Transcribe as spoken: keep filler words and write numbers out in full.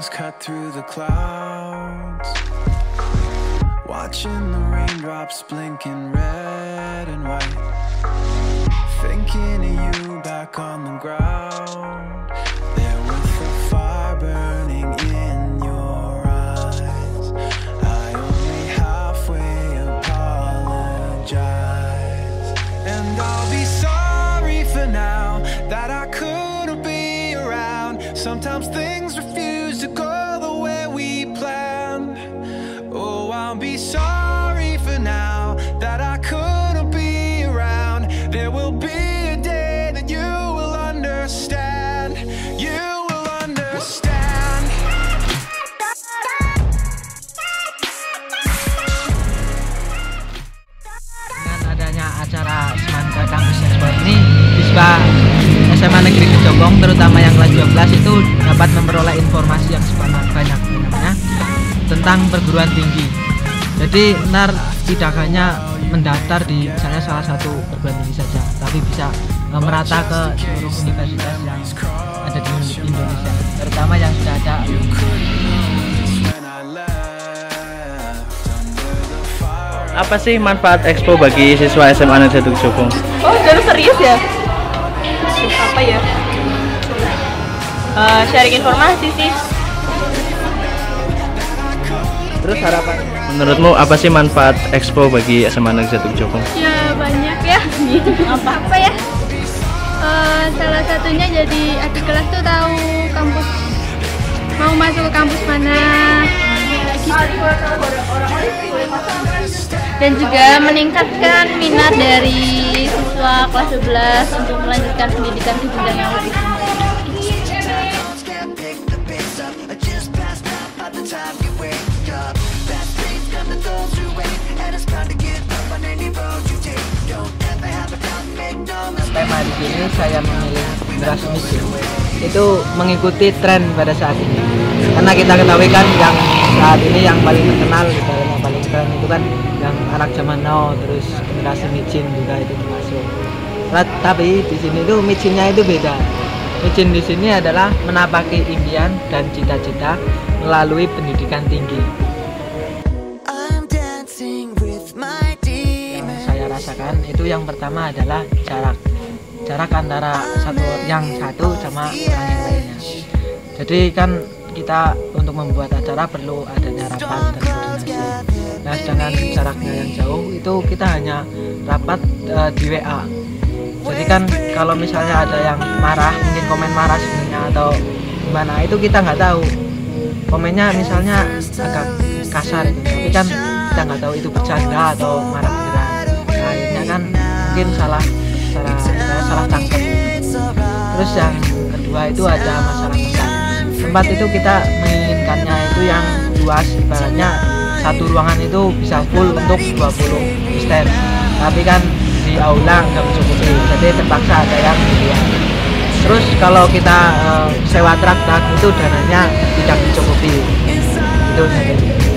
Stars cut through the clouds, watching the raindrops blinking red and white, thinking of you back on the ground, there with the fire burning in your eyes. I only halfway apologize, and I'll be sorry for now that I couldn't be around. Sometimes things refuse to go the way we planned. Oh, I'll be sorry for now that I couldn't be around. There will be a day that you will understand. You will understand. Dengan adanya acara Semangka Kampus Expo ini, siswa S M A Negeri Kejobong terutama yang kelas dua belas itu dapat memperoleh informasi yang sebanyak-banyaknya tentang perguruan tinggi. Jadi benar tidak hanya mendaftar di misalnya salah satu perguruan tinggi saja, tapi bisa merata ke seluruh universitas yang ada di Indonesia, terutama yang sudah ada. Apa sih manfaat Expo bagi siswa S M A Negeri satu Kejobong? Oh, jadi serius ya? Apa ya? Uh, sharing informasi sih. Terus harapan? Menurutmu apa sih manfaat Expo bagi S M A Negeri satu Kejobong? Ya banyak ya. apa apa ya? Uh, salah satunya jadi adik kelas tuh tahu kampus mau masuk ke kampus mana. Dan juga meningkatkan minat dari siswa kelas dua belas untuk melanjutkan pendidikan di bidang yang lebih tinggi. Tema di sini saya memilih generasi micin itu mengikuti tren pada saat ini, karena kita ketahui kan yang saat ini yang paling terkenal gitu, yang paling keren itu kan yang anak zaman now, terus generasi micin juga itu termasuk. Nah, tapi di sini tuh micinnya itu beda. Micin di sini adalah menapaki impian dan cita-cita melalui pendidikan tinggi. Yang saya rasakan itu yang pertama adalah jarak. Jarak antara satu yang satu sama orang yang lainnya. Jadi kan kita untuk membuat acara perlu adanya rapat dan koordinasi. Nah, sedangkan jaraknya yang jauh itu kita hanya rapat uh, di W A. Jadi kan kalau misalnya ada yang marah, mungkin komen marah sebenarnya atau gimana, itu kita nggak tahu. Komennya misalnya agak kasar gitu, tapi kan kita nggak tahu itu bercanda atau marah beneran. Nah, akhirnya kan mungkin salah salah salah tangkap. Terus yang kedua itu ada masalah tempat. Tempat itu kita menginginkannya itu yang luas, ibaratnya satu ruangan itu bisa full untuk dua puluh stand. Tapi kan di aula nggak mencukupi, jadi terpaksa ada yang di luar. Terus kalau kita uh, sewa truk-truk itu dananya tidak mencukupi. Itu saja.